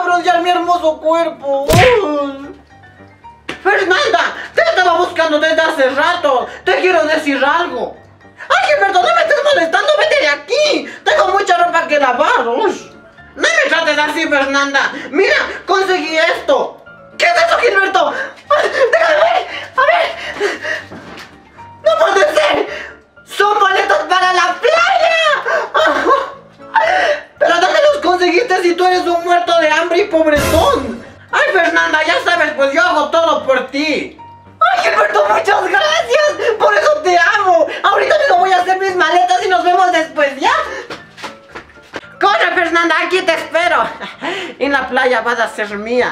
broncear mi hermoso cuerpo. Fernanda, te estaba buscando desde hace rato. Te quiero decir algo. Ay, Gilberto, no me estés molestando, vete de aquí. Tengo mucha ropa que lavar. Uy. No me trates así, Fernanda. Mira, conseguí esto. ¿Qué es eso, Gilberto? Déjame ver. A ver. No puede ser. Son boletos para la playa. ¿Pero dónde los conseguiste si tú eres un muerto de hambre y pobretón? Ay, Fernanda, ya sabes, pues yo hago todo por ti. Ay, Gilberto, muchas gracias. Por eso te amo. Ahorita mismo voy a hacer mis maletas y nos vemos después, ¿ya? Corre, Fernanda, aquí te espero. En la playa vas a ser mía.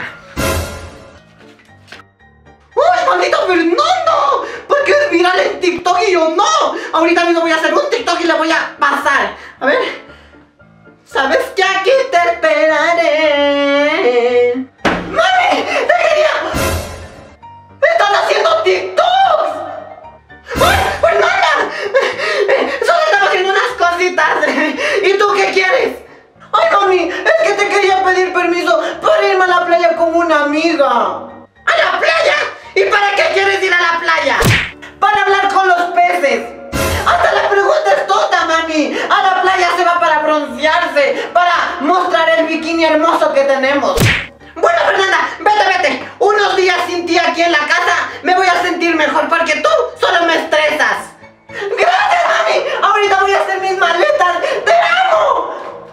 ¡Uy, maldito Fernando! ¿Por qué es viral en TikTok y yo no? Ahorita mismo voy a hacer un TikTok y le voy a pasar. A ver. ¿Sabes que aquí te esperaré? ¡Mami! ¡Te quería! ¡Están haciendo TikToks! ¡Ay, Fernanda! Solo estaba haciendo unas cositas. ¿Y tú qué quieres? ¡Ay, mami! Es que te quería pedir permiso para irme a la playa con una amiga. ¿A la playa? ¿Y para qué quieres ir a la playa? Para hablar con los peces. Hasta la pregunta es tonta, mami. A la playa se va para broncearse, para mostrar el bikini hermoso que tenemos. Bueno, Fernanda, vete. Unos días sin ti aquí en la casa me voy a sentir mejor porque tú solo me estresas. Gracias, mami. Ahorita voy a hacer mis maletas. ¡Te amo!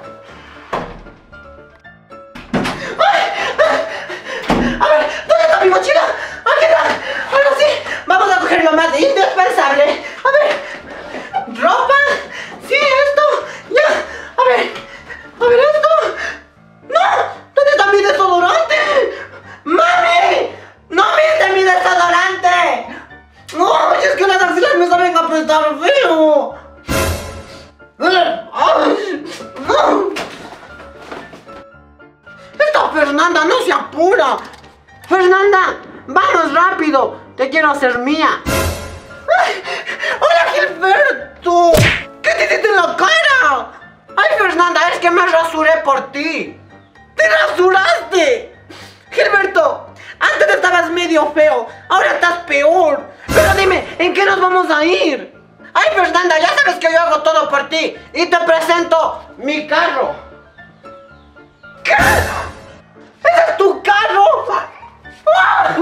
A ver, ¿dónde está mi mochila? Aquí está. Ahora sí, vamos a coger lo más indispensable. A ver, ropa. Sí, esto. Ya. A ver esto. ¡No! ¿Dónde está mi desodorante? ¡Mami! ¡No viste mi desodorante! ¡No! Es que las axilas me saben apestar feo. ¡Ay! ¡No! ¡Esta Fernanda no se apura! ¡Fernanda! ¡Vamos rápido! ¡Te quiero hacer mía! ¡Ay! ¡Hola, Gilberto! ¿Qué te hiciste en la cara? ¡Ay, Fernanda! Es que me rasuré por ti. ¡Te rasuraste! Gilberto, antes estabas medio feo, ahora estás peor. Pero dime, ¿en qué nos vamos a ir? Ay, Fernanda, ya sabes que yo hago todo por ti. Y te presento mi carro. ¿Qué? ¿Ese es tu carro? ¡Ah!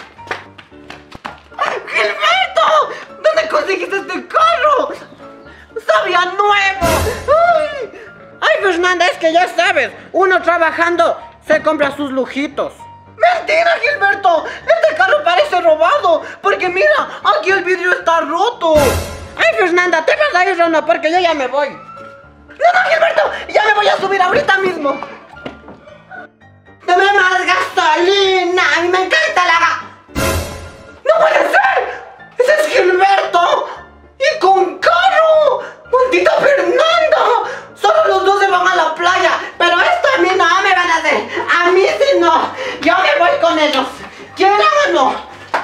¡Gilberto! ¿Dónde conseguiste este carro? ¡Sabía nuevo! ¡Ay! ¡Ay, Fernanda! Es que ya sabes, uno trabajando se compra sus lujitos. ¡Mentira, Gilberto! Este carro parece robado. Porque mira, aquí el vidrio está roto. ¡Ay, Fernanda! ¿Te vas a ir o no? Porque yo ya me voy. ¡No, Gilberto! ¡Ya me voy a subir ahorita mismo! ¡Dame más gasolina! ¡A mí me encanta la ¡No puede ser! ¡Ese es Gilberto! ¡Y con carro! ¡Maldita Fernanda! Solo los dos se van a la playa. Pero esto a mí no me van a hacer. A mí sí no. Yo me voy con ellos. ¿Quieran o no?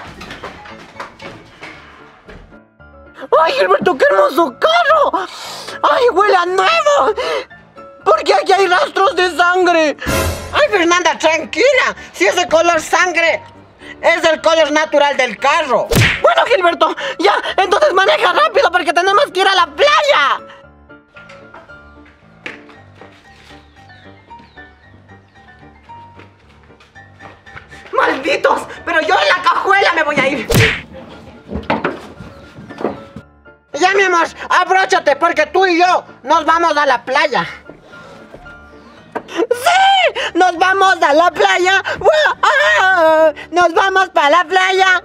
¡Ay, Gilberto, qué hermoso carro! ¡Ay, huele a nuevo! ¿Por qué aquí hay rastros de sangre? ¡Ay, Fernanda, tranquila! Si ese color sangre es el color natural del carro. Bueno, Gilberto, ya, entonces maneja rápido porque tenemos que ir a la playa. ¡Malditos! Pero yo en la cajuela me voy a ir. Ya, mi amor, abróchate porque tú y yo nos vamos a la playa. ¡Sí! ¡Nos vamos a la playa! ¡Nos vamos para la playa!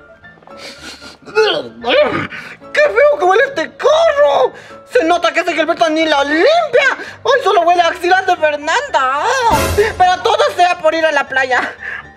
¡Qué feo que huele este carro! Se nota que ese Gilberto ni lo limpia. ¡Ay, solo huele a axilas de Fernanda! Pero todo sea por ir a la playa.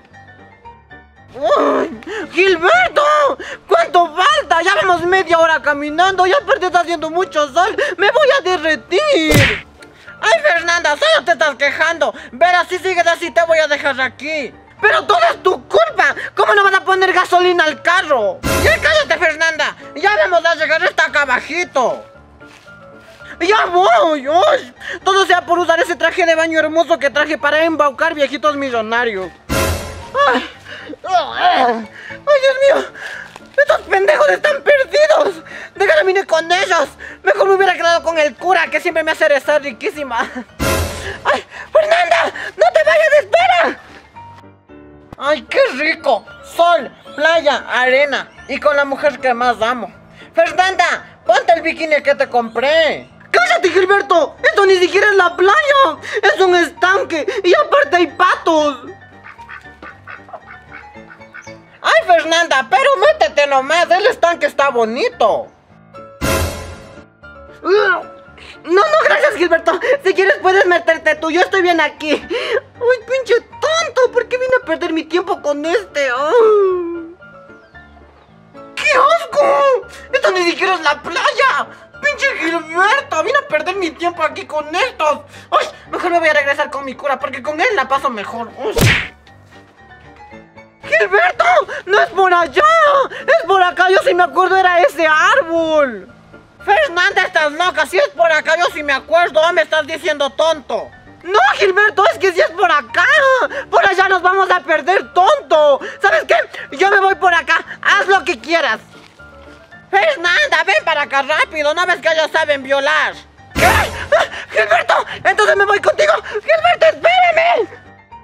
¡Ay, Gilberto! ¿Cuánto falta? Ya vamos media hora caminando. Ya aparte está haciendo mucho sol. ¡Me voy a derretir! ¡Ay, Fernanda! Solo te estás quejando. Verás, si sigues así te voy a dejar aquí. ¡Pero todo es tu culpa! ¿Cómo no van a poner gasolina al carro? ¡Ya cállate, Fernanda! ¡Ya vamos a llegar hasta acá abajito! ¡Ya voy! ¡Uy! Todo sea por usar ese traje de baño hermoso que traje para embaucar viejitos millonarios. ¡Ay! ¡Ay, Dios mío! ¡Estos pendejos están perdidos! ¡Déjame ir con ellos! Mejor me hubiera quedado con el cura, que siempre me hace rezar riquísima. ¡Ay! ¡Fernanda! ¡No te vayas! ¡Espera! ¡Ay, qué rico! Sol, playa, arena y con la mujer que más amo. ¡Fernanda! ¡Ponte el bikini que te compré! ¡Cállate, Gilberto! ¡Esto ni siquiera es la playa! ¡Es un estanque! ¡Y aparte hay patos! ¡Ay, Fernanda! ¡Pero métete nomás! ¡El estanque está bonito! No, gracias, Gilberto. Si quieres puedes meterte tú, yo estoy bien aquí. ¡Uy, pinche tonto! ¿Por qué vine a perder mi tiempo con este? ¡Oh! ¡Qué asco! ¡Esto ni siquiera es la playa! ¡Pinche Gilberto! Vine a perder mi tiempo aquí con estos. ¡Uy! Mejor me voy a regresar con mi cura, porque con él la paso mejor. ¡Uy! ¡Gilberto! ¡No es por allá! ¡Es por acá! Yo sí me acuerdo, era ese árbol. Fernanda, estás loca. Si es por acá, yo sí me acuerdo. ¿O me estás diciendo tonto? No, Gilberto, es que si es por acá. Por allá nos vamos a perder, tonto. ¿Sabes qué? Yo me voy por acá. Haz lo que quieras. Fernanda, ven para acá rápido. ¿No ves que ellos saben violar? ¿Qué? ¡Gilberto! Entonces me voy contigo. ¡Gilberto, espérame!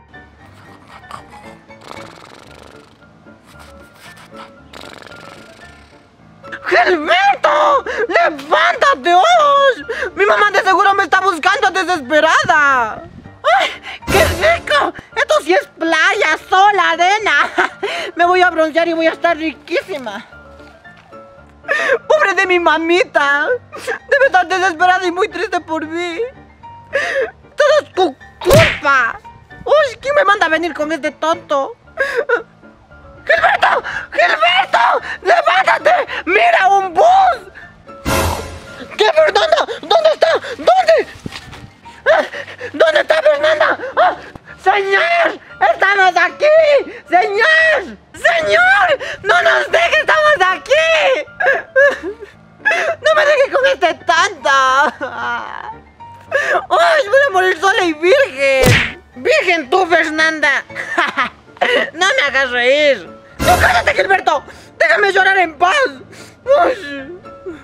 ¡Gilberto! ¡Levántate! ¡Oh! Mi mamá de seguro me está buscando desesperada. ¡Ay, qué rico! Esto sí es playa, sol, arena. Me voy a broncear y voy a estar riquísima. ¡Pobre de mi mamita! Debe estar desesperada y muy triste por mí. ¡Todo es tu culpa! ¡Uy! ¿Quién me manda a venir con este tonto? ¡Gilberto! ¡Gilberto! ¡Levántate! ¡Mira, un bus! ¿Qué, Fernanda? ¿Dónde está? ¿Dónde? ¿Dónde está Fernanda? ¡Oh! ¡Señor! ¡Estamos aquí! ¡Señor! ¡Señor! ¡No nos deje! ¡Estamos aquí! ¡No me deje con este tonto! ¡Ay! ¡Voy a morir sola y virgen! ¡Virgen tú, Fernanda! ¡No me hagas reír! ¡No, cállate, Gilberto! ¡Déjame llorar en paz! ¡Uy!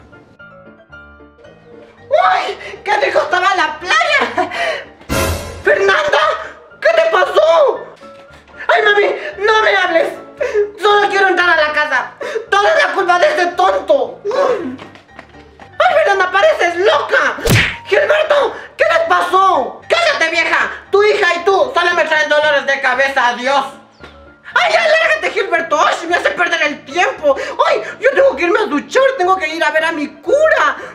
¡Uy! ¡Qué rico estaba la playa! ¡Fernanda! ¿Qué te pasó? ¡Ay, mami! ¡No me hables! Solo quiero entrar a la casa. ¡Toda es la culpa de este tonto! ¡Ay, Fernanda! ¡Pareces loca! ¡Gilberto! ¿Qué les pasó? ¡Cállate, vieja! Tu hija y tú solo me traen dolores de cabeza. ¡Adiós! ¡Ay, alárgate, Gilberto! ¡Ay, me hace perder el tiempo! ¡Ay, yo tengo que irme a duchar! ¡Tengo que ir a ver a mi cura!